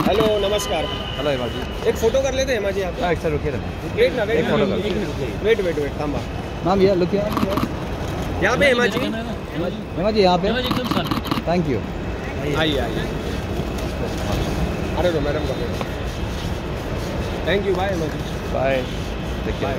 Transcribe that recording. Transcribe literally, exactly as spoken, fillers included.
Hello नमस्कार। Hello Hema ji, एक photo कर लेते हैं हेमा जी आप? हाँ एक सर रुकिए ना, वेट ना वेट एक फोटो कर वेट वेट वेट थांबा। मैम ये लुक यहाँ पे हेमा जी, हेमा जी यहाँ पे, थैंक यू। आइए आइए। अरे तो मैडम कर लो। Thank you, bye Hema ji. Bye, देखिए।